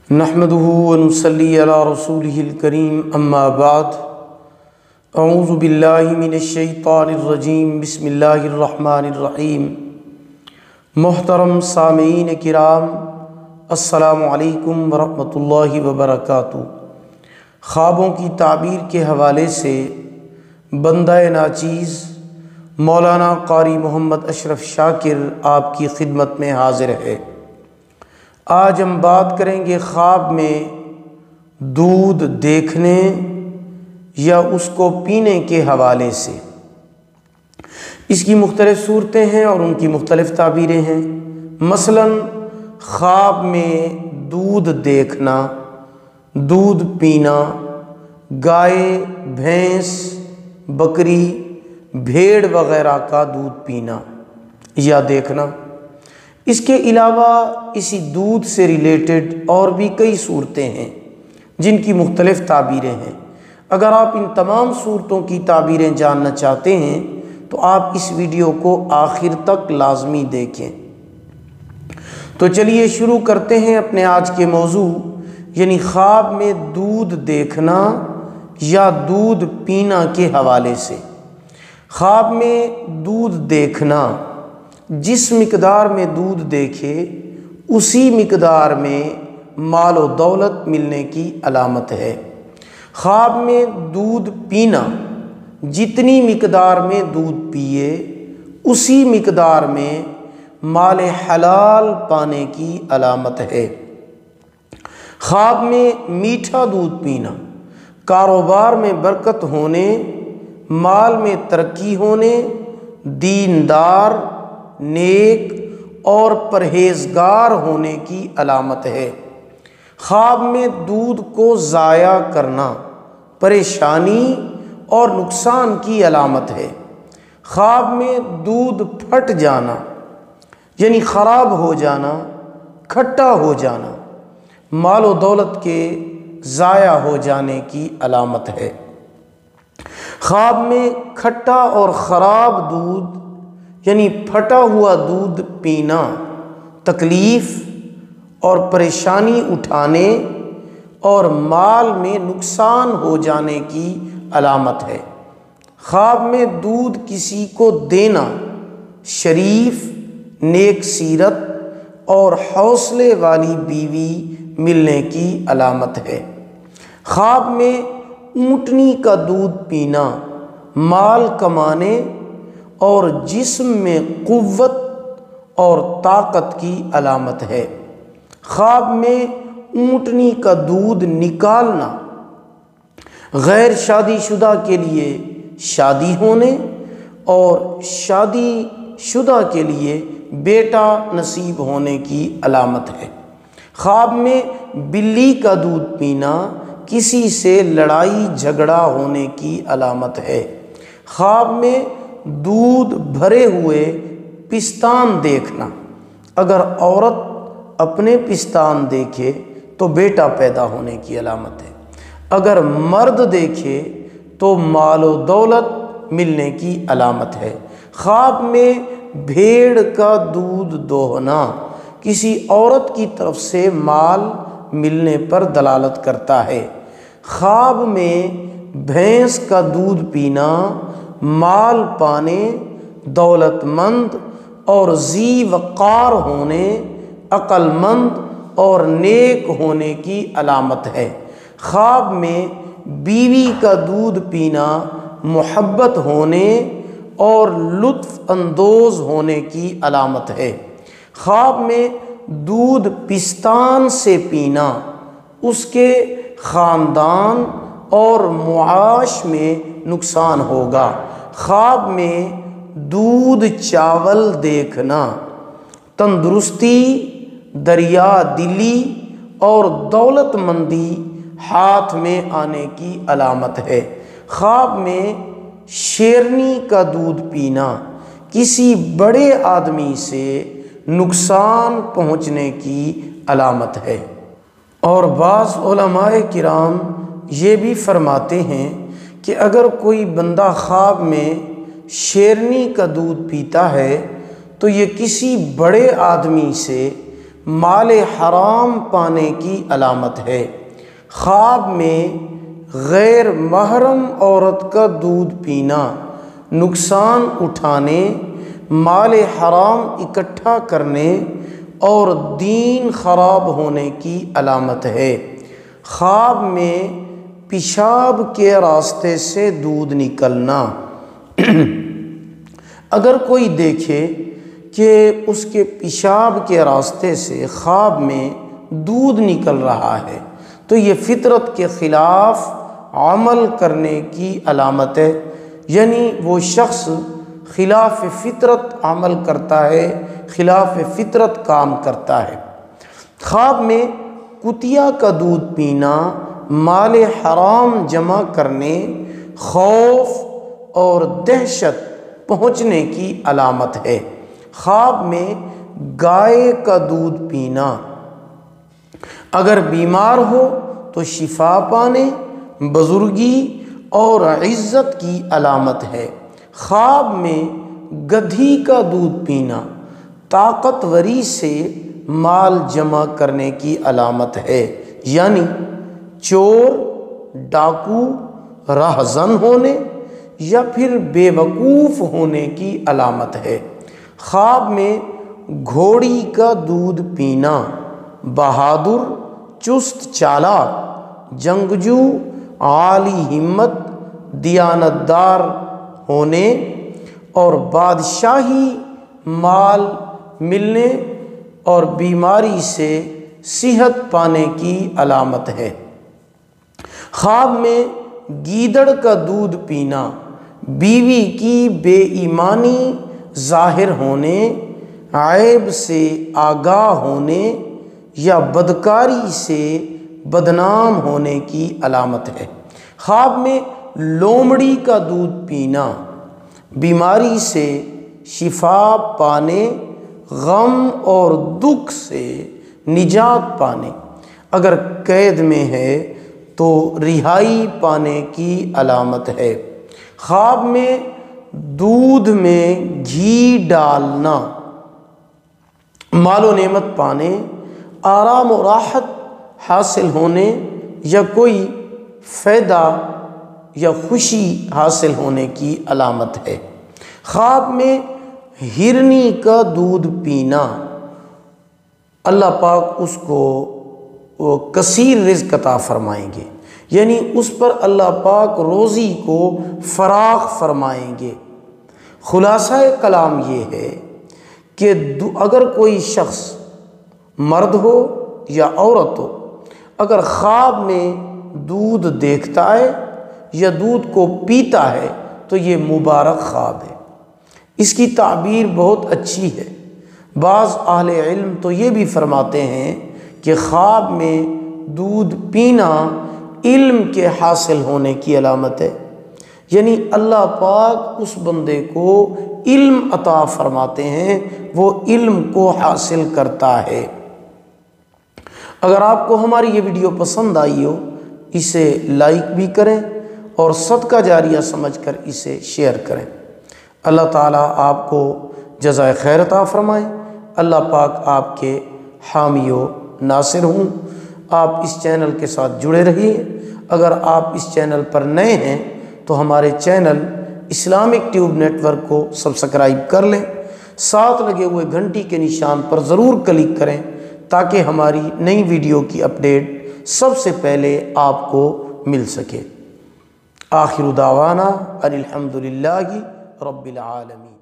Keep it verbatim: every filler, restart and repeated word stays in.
نحمدہ ونصلی علی رسولہ الکریم اما بعد اعوذ باللہ من الشیطان الرجیم بسم اللہ الرحمن الرحیم۔ محترم سامعین کرام، السلام علیکم ورحمۃ اللہ وبرکاتہ۔ خوابوں کی تعبیر کے حوالے سے بندہ ناچیز مولانا قاری محمد اشرف شاکر آپ کی خدمت میں حاضر ہے۔ آج ہم بات کریں گے خواب میں دودھ دیکھنے یا اس کو پینے کے حوالے سے۔ اس کی مختلف صورتیں ہیں اور ان کی مختلف تعبیریں ہیں۔ مثلاً خواب میں دودھ دیکھنا، دودھ پینا، گائے، بھینس، بکری، بھیڑ وغیرہ کا دودھ پینا یا دیکھنا۔ اس کے علاوہ اسی دودھ سے ریلیٹڈ اور بھی کئی صورتیں ہیں جن کی مختلف تعبیریں ہیں۔ اگر آپ ان تمام صورتوں کی تعبیریں جاننا چاہتے ہیں تو آپ اس ویڈیو کو آخر تک لازمی دیکھیں۔ تو چلیے شروع کرتے ہیں اپنے آج کے موضوع، یعنی خواب میں دودھ دیکھنا یا دودھ پینا کے حوالے سے۔ خواب میں دودھ دیکھنا، جس مقدار میں دودھ دیکھے اسی مقدار میں مال و دولت ملنے کی علامت ہے۔ خواب میں دودھ پینا، جتنی مقدار میں دودھ پیے اسی مقدار میں مال حلال پانے کی علامت ہے۔ خواب میں میٹھا دودھ پینا، کاروبار میں برکت ہونے، مال میں ترقی ہونے، دیندار، نیک اور پرہیزگار ہونے کی علامت ہے۔ خواب میں دودھ کو ضائع کرنا پریشانی اور نقصان کی علامت ہے۔ خواب میں دودھ پھٹ جانا یعنی خراب ہو جانا، کھٹا ہو جانا، مال و دولت کے ضائع ہو جانے کی علامت ہے۔ خواب میں کھٹا اور خراب دودھ یعنی پھٹا ہوا دودھ پینا تکلیف اور پریشانی اٹھانے اور مال میں نقصان ہو جانے کی علامت ہے۔ خواب میں دودھ کسی کو دینا شریف، نیک سیرت اور حوصلے والی بیوی ملنے کی علامت ہے۔ خواب میں اونٹنی کا دودھ پینا مال کمانے اور جسم میں قوت اور طاقت کی علامت ہے۔ خواب میں اونٹنی کا دودھ نکالنا غیر شادی شدہ کے لیے شادی ہونے اور شادی شدہ کے لیے بیٹا نصیب ہونے کی علامت ہے۔ خواب میں بلی کا دودھ پینا کسی سے لڑائی جھگڑا ہونے کی علامت ہے۔ خواب میں دودھ بھرے ہوئے پستان دیکھنا، اگر عورت اپنے پستان دیکھے تو بیٹا پیدا ہونے کی علامت ہے، اگر مرد دیکھے تو مال و دولت ملنے کی علامت ہے۔ خواب میں بھیڑ کا دودھ دوہنا کسی عورت کی طرف سے مال ملنے پر دلالت کرتا ہے۔ خواب میں بھینس کا دودھ پینا مال پانے، دولت مند اور ذی وقار ہونے، عقل مند اور نیک ہونے کی علامت ہے۔ خواب میں بیوی کا دودھ پینا محبت ہونے اور لطف اندوز ہونے کی علامت ہے۔ خواب میں دودھ پستان سے پینا اس کے خاندان اور معاش میں نقصان ہوگا۔ خواب میں دودھ چاول دیکھنا تندرستی، دریا دلی اور دولت مندی ہاتھ میں آنے کی علامت ہے۔ خواب میں شیرنی کا دودھ پینا کسی بڑے آدمی سے نقصان پہنچنے کی علامت ہے۔ اور بعض علماء کرام یہ بھی فرماتے ہیں کہ اگر کوئی بندہ خواب میں شیرنی کا دودھ پیتا ہے تو یہ کسی بڑے آدمی سے مال حرام پانے کی علامت ہے۔ خواب میں غیر محرم عورت کا دودھ پینا نقصان اٹھانے، مال حرام اکٹھا کرنے اور دین خراب ہونے کی علامت ہے۔ خواب میں پیشاب کے راستے سے دودھ نکلنا، اگر کوئی دیکھے کہ اس کے پیشاب کے راستے سے خواب میں دودھ نکل رہا ہے تو یہ فطرت کے خلاف عمل کرنے کی علامت ہے، یعنی وہ شخص خلاف فطرت عمل کرتا ہے، خلاف فطرت کام کرتا ہے۔ خواب میں کتیا کا دودھ پینا مال حرام جمع کرنے، خوف اور دہشت پہنچنے کی علامت ہے۔ خواب میں گائے کا دودھ پینا اگر بیمار ہو تو شفا پانے، بزرگی اور عزت کی علامت ہے۔ خواب میں گدھی کا دودھ پینا طاقتوری سے مال جمع کرنے کی علامت ہے، یعنی چور، ڈاکو، راہزن ہونے یا پھر بے وقوف ہونے کی علامت ہے۔ خواب میں گھوڑی کا دودھ پینا بہادر، چست چالاک، جنگجو، عالی ہمت، دیانتدار ہونے اور بادشاہی مال ملنے اور بیماری سے صحت پانے کی علامت ہے۔ خواب میں گیدڑ کا دودھ پینا بیوی کی بے ایمانی ظاہر ہونے، عیب سے آگاہ ہونے یا بدکاری سے بدنام ہونے کی علامت ہے۔ خواب میں لومڑی کا دودھ پینا بیماری سے شفا پانے، غم اور دکھ سے نجات پانے، اگر قید میں ہے تو رہائی پانے کی علامت ہے۔ خواب میں دودھ میں گھی ڈالنا مال و نعمت پانے، آرام و راحت حاصل ہونے یا کوئی فائدہ یا خوشی حاصل ہونے کی علامت ہے۔ خواب میں ہرنی کا دودھ پینا اللہ پاک اس کو وہ کثیر رزق عطا فرمائیں گے، یعنی اس پر اللہ پاک روزی کو فراخ فرمائیں گے۔ خلاصہ کلام یہ ہے کہ اگر کوئی شخص مرد ہو یا عورت ہو، اگر خواب میں دودھ دیکھتا ہے یا دودھ کو پیتا ہے تو یہ مبارک خواب ہے۔ اس کی تعبیر بہت اچھی ہے۔ بعض اہل علم تو یہ بھی فرماتے ہیں کہ خواب میں دودھ پینا علم کے حاصل ہونے کی علامت ہے، یعنی اللہ پاک اس بندے کو علم عطا فرماتے ہیں، وہ علم کو حاصل کرتا ہے۔ اگر آپ کو ہماری یہ ویڈیو پسند آئی ہو اسے لائک بھی کریں اور صدقہ جاریہ سمجھ کر اسے شیئر کریں۔ اللہ تعالیٰ آپ کو جزائے خیر عطا فرمائے۔ اللہ پاک آپ کے حامی و ناصر ہوں۔ آپ اس چینل کے ساتھ جڑے رہیے۔ اگر آپ اس چینل پر نئے ہیں تو ہمارے channel Islamic tube network کو سبسکرائب کر لیں، ساتھ لگے ہوئے گھنٹی کے نشان پر ضرور کلک کریں تاکہ ہماری نئی ویڈیو کی اپڈیٹ سب سے پہلے آپ کو مل سکے۔ آخر دعوانا ان الحمد للہ رب العالمین۔